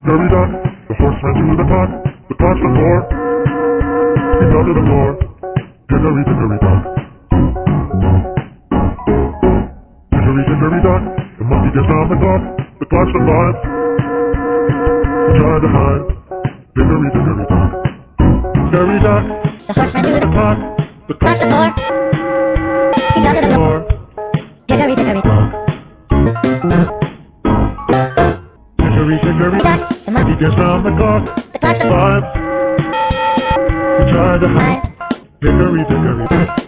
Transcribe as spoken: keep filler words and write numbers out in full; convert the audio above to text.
Hickory dock, the horse ran to the pot, the pot's the floor. He fell to the floor. Hickory, dickory dock. Hickory, dickory dock, the monkey gets on the clock, the clock struck five. He tried to hide. Hickory, dickory dock. Hickory dock, the horse ran to the pot, the pot's the floor. He fell to the floor. Hickory, dickory dock. Hickory, dickory dock, The monkey he gets on the clock, the clock struck five. He tried to hide. five. Hickory, dickory dock.